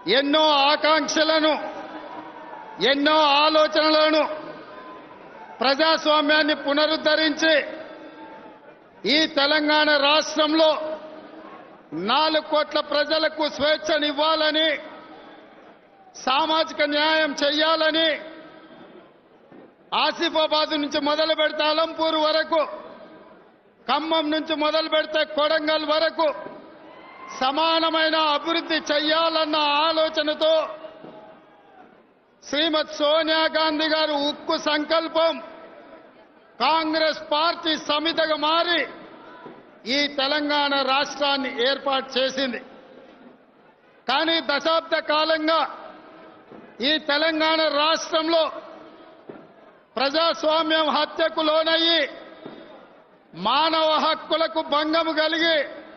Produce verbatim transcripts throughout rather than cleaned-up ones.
ఎన్నో ఆకాంక్షలను ఎన్నో ఆలోచనలను ప్రజాస్వామ్యాన్ని పునరుద్ధరించి ఈ తెలంగాణ రాష్ట్రంలో నాలుగు కోట్ల ప్రజలకు స్వేచ్ఛనివ్వాలని, సామాజిక న్యాయం చేయాలని, ఆసిఫాబాద్ నుంచి మొదలు పెడితే అలంపూర్ వరకు, ఖమ్మం నుంచి మొదలు పెడితే కొడంగల్ వరకు సమానమైన అభివృద్ధి చేయాలన్న ఆలోచనతో శ్రీమతి సోనియా గాంధీ గారు ఉక్కు సంకల్పం కాంగ్రెస్ పార్టీ సమితిగా మారి ఈ తెలంగాణ రాష్ట్రాన్ని ఏర్పాటు చేసింది. కానీ దశాబ్ద కాలంగా ఈ తెలంగాణ రాష్ట్రంలో ప్రజాస్వామ్యం హత్యకు లోనయ్యి మానవ హక్కులకు భంగం కలిగి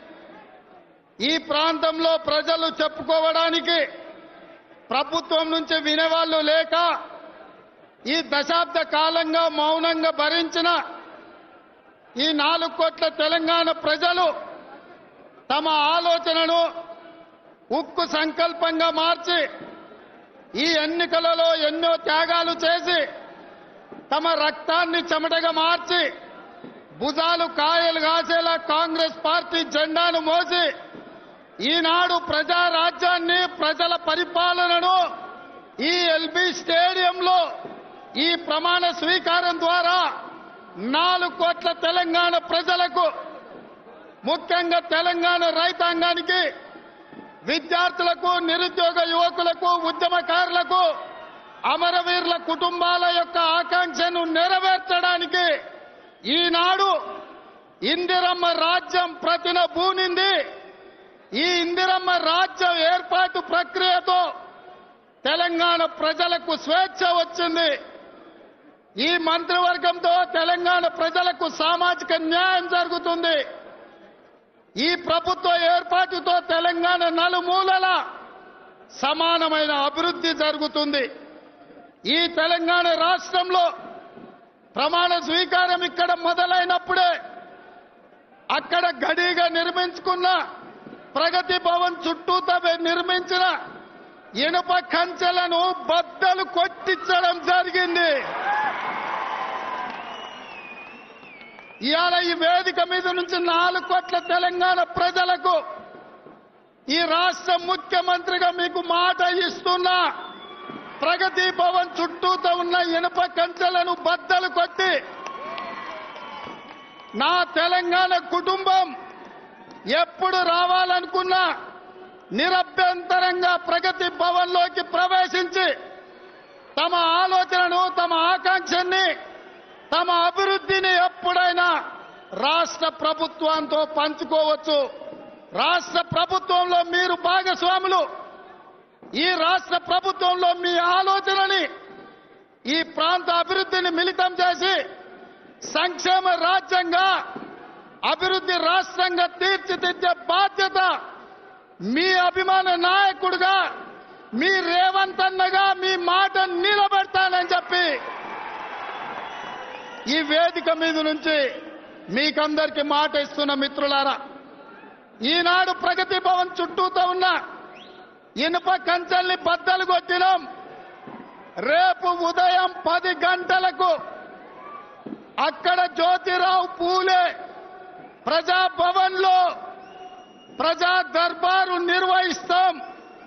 ఈ ప్రాంతంలో ప్రజలు చెప్పుకోవడానికి ప్రభుత్వం నుంచి వినేవాళ్లు లేక ఈ దశాబ్ద కాలంగా మౌనంగా భరించిన ఈ నాలుగు కోట్ల తెలంగాణ ప్రజలు తమ ఆలోచనను ఉక్కు సంకల్పంగా మార్చి ఈ ఎన్నికలలో ఎన్నో త్యాగాలు చేసి తమ రక్తాన్ని చెమటగా మార్చి భుజాలు కాయలు కాసేలా కాంగ్రెస్ పార్టీ జెండాను మోసి ఈనాడు ప్రజా రాజ్యాన్ని, ప్రజల పరిపాలనను ఈ ఎల్బీ స్టేడియంలో ఈ ప్రమాణ స్వీకారం ద్వారా నాలుగు కోట్ల తెలంగాణ ప్రజలకు, ముఖ్యంగా తెలంగాణ రైతాంగానికి, విద్యార్థులకు, నిరుద్యోగ యువకులకు, ఉద్యమకారులకు, అమరవీరుల కుటుంబాల యొక్క ఆకాంక్షను నెరవేర్చడానికి ఈనాడు ఇందిరమ్మ రాజ్యం ప్రతిన బూనింది. ఈ ఇందిరమ్మ రాజ్యం ఏర్పాటు ప్రక్రియతో తెలంగాణ ప్రజలకు స్వేచ్ఛ వచ్చింది. ఈ మంత్రివర్గంతో తెలంగాణ ప్రజలకు సామాజిక న్యాయం జరుగుతుంది. ఈ ప్రభుత్వ ఏర్పాటుతో తెలంగాణ నలుమూలల సమానమైన అభివృద్ధి జరుగుతుంది. ఈ తెలంగాణ రాష్ట్రంలో ప్రమాణ స్వీకారం ఇక్కడ మొదలైనప్పుడే అక్కడ గడిగా నిర్మించుకున్న ప్రగతి భవన్ చుట్టూతో నిర్మించిన ఇనుప కంచెలను బద్దలు కొట్టించడం జరిగింది. ఇవాళ ఈ వేదిక మీద నుంచి నాలుగు కోట్ల తెలంగాణ ప్రజలకు ఈ రాష్ట్ర ముఖ్యమంత్రిగా మీకు మాట ఇస్తున్నా, ప్రగతి భవన్ చుట్టూతో ఉన్న ఇనుప కంచెలను బద్దలు కొట్టి నా తెలంగాణ కుటుంబం ఎప్పుడు రావాలనుకున్నా నిరభ్యంతరంగా ప్రగతి భవన్లోకి ప్రవేశించి తమ ఆలోచనను, తమ ఆకాంక్షని, తమ అభివృద్ధిని ఎప్పుడైనా రాష్ట్ర ప్రభుత్వంతో పంచుకోవచ్చు. రాష్ట్ర ప్రభుత్వంలో మీరు భాగస్వాములు. ఈ రాష్ట్ర ప్రభుత్వంలో మీ ఆలోచనని, ఈ ప్రాంత అభివృద్ధిని మిళితం చేసి సంక్షేమ రాజ్యంగా, అభివృద్ధి రాష్ట్రంగా తీర్చిదిద్దే బాధ్యత మీ అభిమాన నాయకుడుగా, మీ రేవంత్ అన్నగా మీ మాట నిలబెడతానని చెప్పి ఈ వేదిక మీద నుంచి మీకందరికీ మాట ఇస్తున్న మిత్రులారా, ఈనాడు ప్రగతి భవన్ చుట్టూతో ఉన్న ఇనుప కంచెల్ని బద్దలు కొట్టినాం. రేపు ఉదయం పది గంటలకు అక్కడ జ్యోతిరావు పూలే ప్రజాభవన్ లో ప్రజా దర్బారు నిర్వహిస్తాం.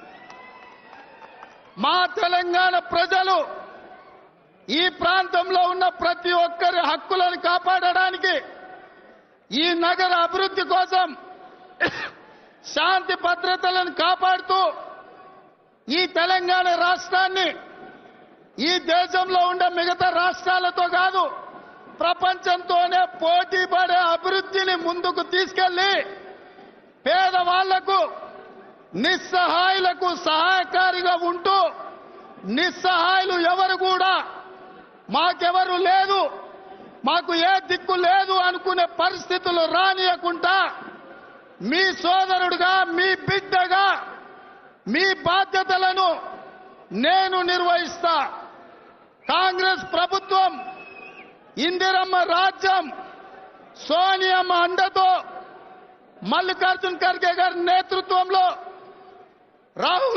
మా తెలంగాణ ప్రజలు ఈ ప్రాంతంలో ఉన్న ప్రతి ఒక్కరి హక్కులను కాపాడడానికి, ఈ నగర అభివృద్ధి కోసం శాంతి భద్రతలను కాపాడుతూ ఈ తెలంగాణ రాష్ట్రాన్ని ఈ దేశంలో ఉండే మిగతా రాష్ట్రాలతో కాదు, ప్రపంచంతోనే పోటీ పడే అభివృద్ధిని ముందుకు తీసుకెళ్లి పేదవాళ్లకు, నిస్సహాయులకు సహాయకారిగా ఉంటూ, నిస్సహాయులు ఎవరు కూడా మాకెవరు లేదు, మాకు ఏ దిక్కు లేదు అనుకునే పరిస్థితులు రానియకుండా మీ సోదరుడుగా, మీ బిడ్డగా మీ బాధ్యతలను నేను నిర్వహిస్తా. కాంగ్రెస్ ప్రభుత్వం, ఇందిరమ్మ రాజ్యం, సోనియమ్మ అండతో, మల్లికార్జున్ ఖర్గే గారి నేతృత్వంలో, రాహుల్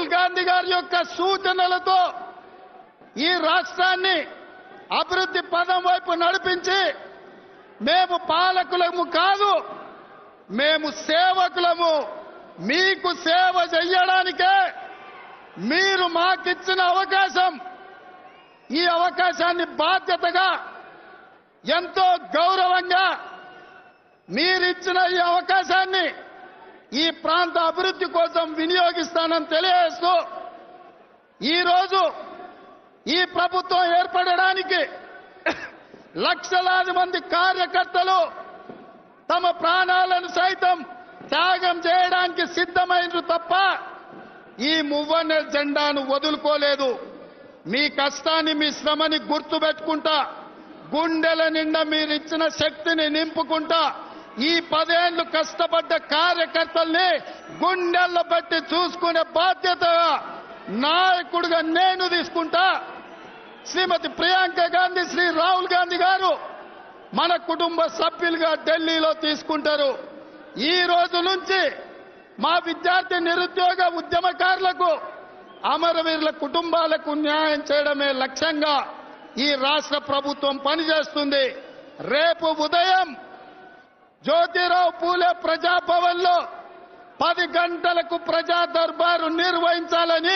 రాహుల్ గాంధీ గారి యొక్క సూచనలతో ఈ రాష్ట్రాన్ని అభివృద్ధి పదం వైపు నడిపించి మేము పాలకులము కాదు, మేము సేవకులము, మీకు సేవ చెయ్యడానికే మీరు మాకిచ్చిన అవకాశం. ఈ అవకాశాన్ని బాధ్యతగా ఎంతో గౌరవంగా మీరిచ్చిన ఈ అవకాశాన్ని ఈ ప్రాంత అభివృద్ధి కోసం వినియోగిస్తానని తెలియజేస్తూ ఈరోజు ఈ ప్రభుత్వం ఏర్పడడానికి లక్షలాది మంది కార్యకర్తలు తమ ప్రాణాలను సైతం త్యాగం చేయడానికి సిద్ధమైనరు తప్ప ఈ మువ్వన్నెల జెండాను వదులుకోలేదు. మీ కష్టాన్ని మీ శ్రమని గుర్తుపెట్టుకుంటా, గుండెల నిండా మీరిచ్చిన శక్తిని నింపుకుంటా ఈ పదేళ్లు కష్టపడ్డ కార్యకర్తల్ని గుండెల్లో బట్టి చూసుకునే బాధ్యత నాయకుడిగా నేను తీసుకుంటా. శ్రీమతి ప్రియాంక గాంధీ, శ్రీ రాహుల్ గాంధీ గారు మన కుటుంబ సభ్యులుగా ఢిల్లీలో తీసుకుంటారు. ఈ రోజు నుంచి మా విద్యార్థి నిరుద్యోగ ఉద్యమకారులకు, అమరవీరుల కుటుంబాలకు న్యాయం చేయడమే లక్ష్యంగా ఈ రాష్ట్ర ప్రభుత్వం పనిచేస్తుంది. రేపు ఉదయం జ్యోతిరావు పూలే ప్రజాభవన్లో పది గంటలకు ప్రజా దర్బారు నిర్వహించాలని,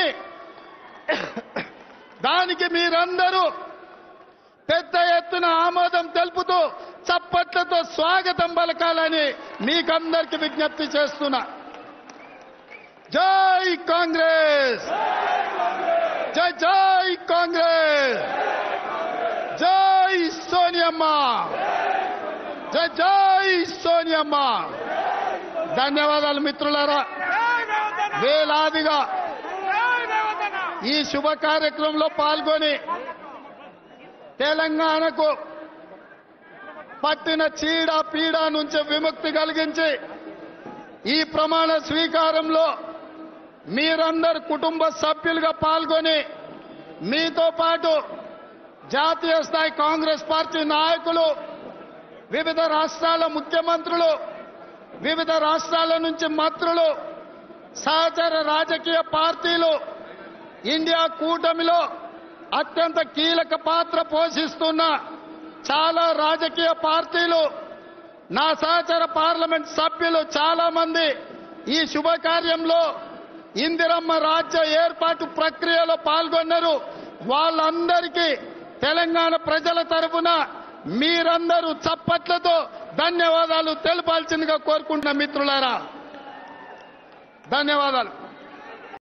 దానికి మీరందరూ పెద్ద ఎత్తున ఆమోదం తెలుపుతూ చప్పట్లతో స్వాగతం పలకాలని మీకందరికీ విజ్ఞప్తి చేస్తున్నా. జై కాంగ్రెస్, జై జై కాంగ్రెస్, జై సోనియమ్మ, జై జై సోనియమ్మ. ధన్యవాదాలు మిత్రులారా. వేలాదిగా ఈ శుభ కార్యక్రమంలో పాల్గొని తెలంగాణకు పట్టిన చీడ పీడ నుంచి విముక్తి కలిగించి ఈ ప్రమాణ స్వీకారంలో మీరందరు కుటుంబ సభ్యులుగా పాల్గొని మీతో పాటు జాతీయ స్థాయి కాంగ్రెస్ పార్టీ నాయకులు, వివిధ రాష్ట్రాల ముఖ్యమంత్రులు, వివిధ రాష్ట్రాల నుంచి మంత్రులు, సహచర రాజకీయ పార్టీలు, ఇండియా కూటమిలో అత్యంత కీలక పాత్ర పోషిస్తున్న చాలా రాజకీయ పార్టీలు, నా సహచర పార్లమెంట్ సభ్యులు చాలా మంది ఈ శుభకార్యంలో ఇందిరమ్మ రాజ్య ఏర్పాటు ప్రక్రియలో పాల్గొన్నారు. వాళ్ళందరికీ తెలంగాణ ప్రజల తరఫున మీరందరూ చప్పట్లతో ధన్యవాదాలు తెలపాల్సిందిగా కోరుకుంటున్న మిత్రులారా. ధన్యవాదాలు.